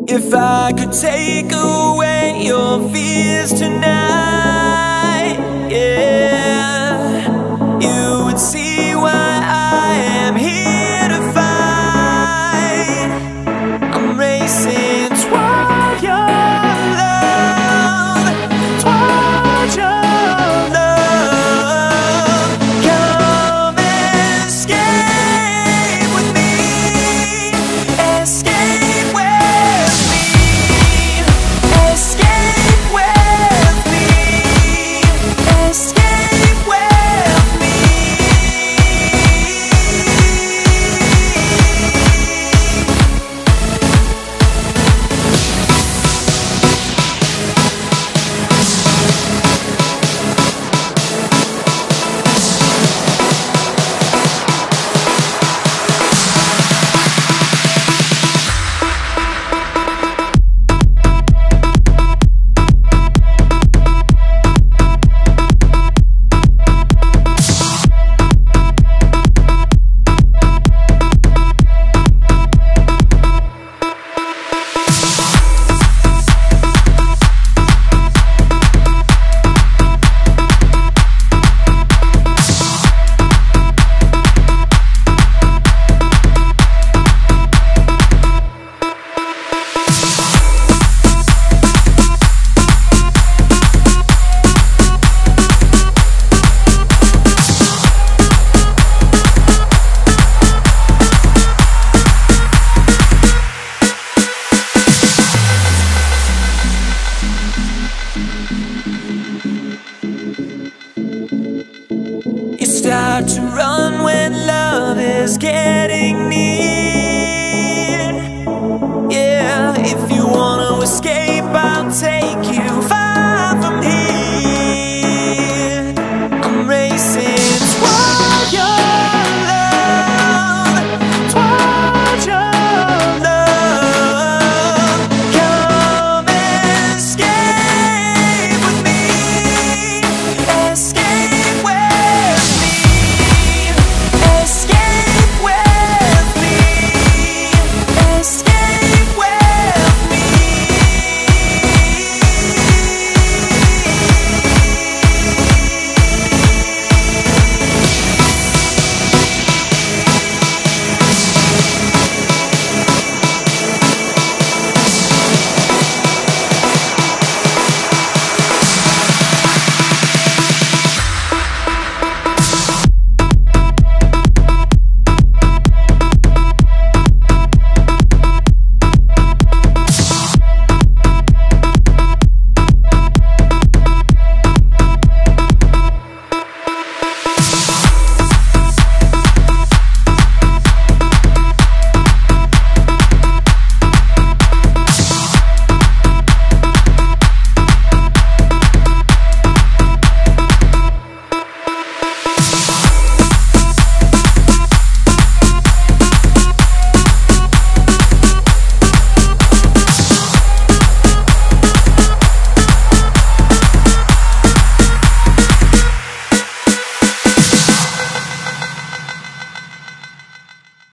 If I could take away your fears tonight, yeah, you would see why I am here to fight. I'm racing toward your love, toward your love. Come escape with me, escape with me, escape with me, escape with me. You start to run when love is getting near. Yeah, if you